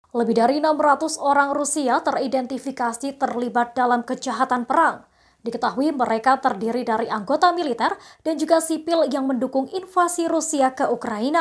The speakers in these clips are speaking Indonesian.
Lebih dari 600 orang Rusia teridentifikasi terlibat dalam kejahatan perang. Diketahui mereka terdiri dari anggota militer dan juga sipil yang mendukung invasi Rusia ke Ukraina.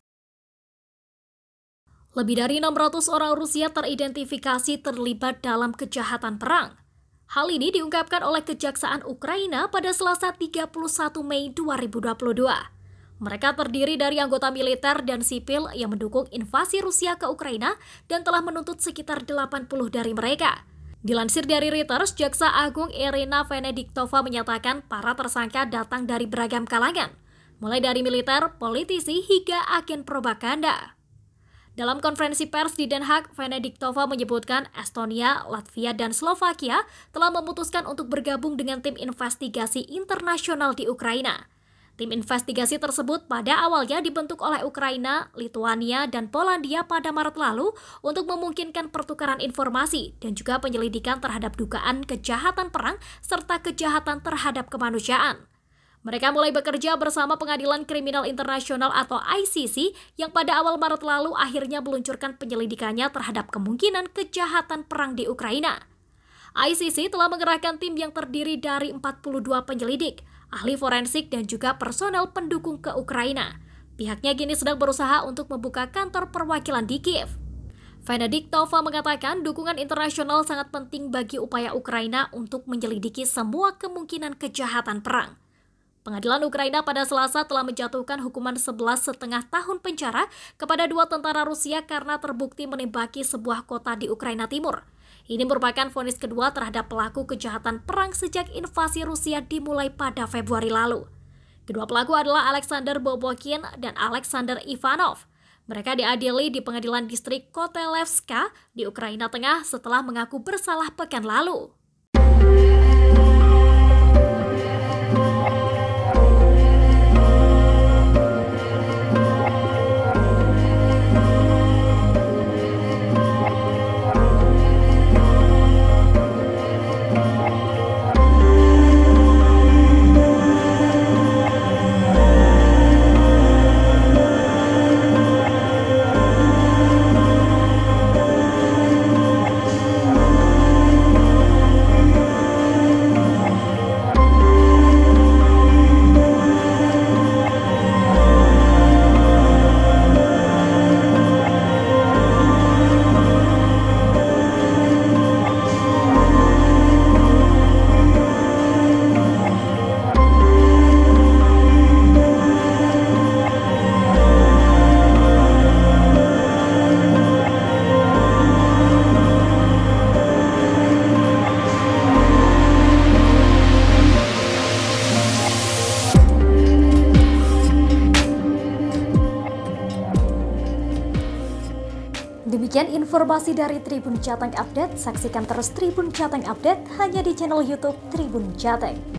Lebih dari 600 orang Rusia teridentifikasi terlibat dalam kejahatan perang. Hal ini diungkapkan oleh Kejaksaan Ukraina pada Selasa 31 Mei 2022. Mereka terdiri dari anggota militer dan sipil yang mendukung invasi Rusia ke Ukraina dan telah menuntut sekitar 80 dari mereka. Dilansir dari Reuters, Jaksa Agung Irina Venediktova menyatakan para tersangka datang dari beragam kalangan, mulai dari militer, politisi, hingga agen propaganda. Dalam konferensi pers di Den Haag, Venediktova menyebutkan Estonia, Latvia, dan Slovakia telah memutuskan untuk bergabung dengan tim investigasi internasional di Ukraina. Tim investigasi tersebut pada awalnya dibentuk oleh Ukraina, Lituania, dan Polandia pada Maret lalu untuk memungkinkan pertukaran informasi dan juga penyelidikan terhadap dugaan kejahatan perang serta kejahatan terhadap kemanusiaan. Mereka mulai bekerja bersama Pengadilan Kriminal Internasional atau ICC yang pada awal Maret lalu akhirnya meluncurkan penyelidikannya terhadap kemungkinan kejahatan perang di Ukraina. ICC telah mengerahkan tim yang terdiri dari 42 penyelidik, ahli forensik, dan juga personel pendukung ke Ukraina. Pihaknya kini sedang berusaha untuk membuka kantor perwakilan di Kiev. Venediktova mengatakan dukungan internasional sangat penting bagi upaya Ukraina untuk menyelidiki semua kemungkinan kejahatan perang. Pengadilan Ukraina pada Selasa telah menjatuhkan hukuman 11,5 tahun penjara kepada 2 tentara Rusia karena terbukti menembaki sebuah kota di Ukraina Timur. Ini merupakan vonis kedua terhadap pelaku kejahatan perang sejak invasi Rusia dimulai pada Februari lalu. Kedua pelaku adalah Alexander Bobokin dan Alexander Ivanov. Mereka diadili di pengadilan distrik Kotelevska di Ukraina Tengah setelah mengaku bersalah pekan lalu. Demikian informasi dari Tribun Jateng Update. Saksikan terus Tribun Jateng Update hanya di channel YouTube Tribun Jateng.